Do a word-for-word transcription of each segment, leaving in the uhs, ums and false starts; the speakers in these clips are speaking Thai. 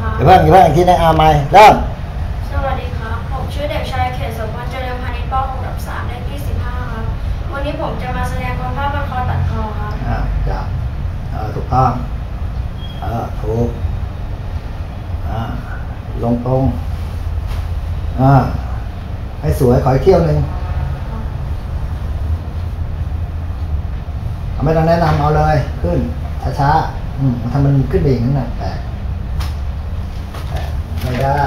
เดี๋ยวเพิ่งเดี๋ยวเพิ่งอีกทีนะเอาใหม่เริ่มสวัสดีครับผมชื่อเด็กชายเขตสมพรเจริญพานิชป .หก ทับสามเลขที่สิบห้าครับวันนี้ผมจะมาแสดงความภาพบรรคอตัดคอครับอ่าจับเออถูกต้องเออถูกอ่าลงตรงอ่าให้สวยขออีกเที่ยวหนึ่งเอาไม่ต้องแนะนำเอาเลยขึ้นช้าๆอืมทำมันขึ้นเองนั่นแหละแต่ไม่ได้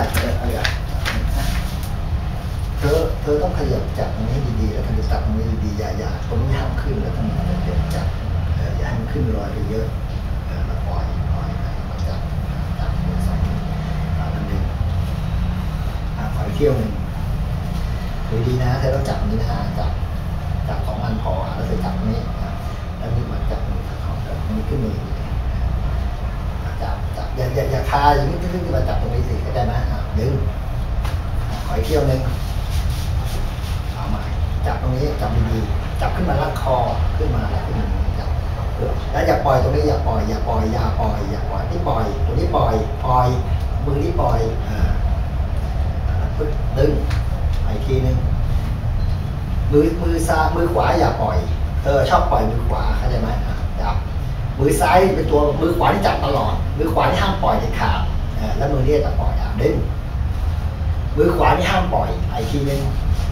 เธอเธอต้องขยับจับตรงนี้ดีๆแล้วขยับจับตรงนี้ดีๆอย่าอย่าตรงนี้ห้ามขึ้นแล้วทำมันเดี๋ยวจับอย่าให้มันขึ้นลอยไปเยอะแล้วปล่อยปล่อยมาจับจับมือสองเอาอันหนึ่งขออีกเที่ยวหนึ่งดูดีนะเธอต้องจับตรงนี้นะจับจับสองอันพอแล้วเธอจับตรงนี้แล้วนี่มันจับมือเขาจับตรงนี้ขึ้นมือจับจับอย่าอย่าอย่าคาอย่างนี้ที่ที่มาจับตรงนี้สิเข้าใจไหมดึงขออีกเที่ยวหนึ่งเอาใหม่จับตรงนี้จับดีๆจับขึ้นมาลัดคอขึ้นมาแล้วขึ้นมาจับแล้วอย่าปล่อยตรงนี้อย่าปล่อยอย่าปล่อยอย่าปล่อยอย่าปล่อยที่ปล่อยตรงนี้ปล่อยปล่อยมือที่ปล่อยอ่าปึ๊บดึงอีกทีหนึ่งมือมือซ้ายมือขวาอย่าปล่อยเธอชอบปล่อยมือขวาเข้าใจไหมจับมือซ้ายเป็นตัวมือขวาที่จับตลอดมือขวาที่ห้ามปล่อยเด็ดขาดแล้วมือที่จะปล่อยอ่ะดึงมือขวาที่ห้ามปล่อยอีกทีนึง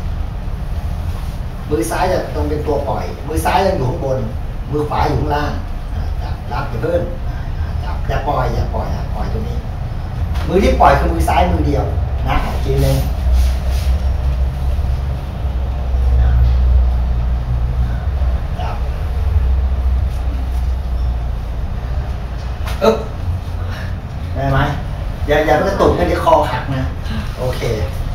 มือซ้ายจะต้องเป็นตัวปล่อยมือซ้ายยังอยู่ข้างบนมือขวาอยู่ข้างล่างจับรับอย่าเพิ่มจับอย่าปล่อยอย่าปล่อยอย่าปล่อยตรงนี้มือที่ปล่อยคือมือซ้ายมือเดียวนะอีกทีนึงอึ๊บได้ไหมอย่าอย่าไปกระตุกนะเดี๋ยวคอหักนะโอเค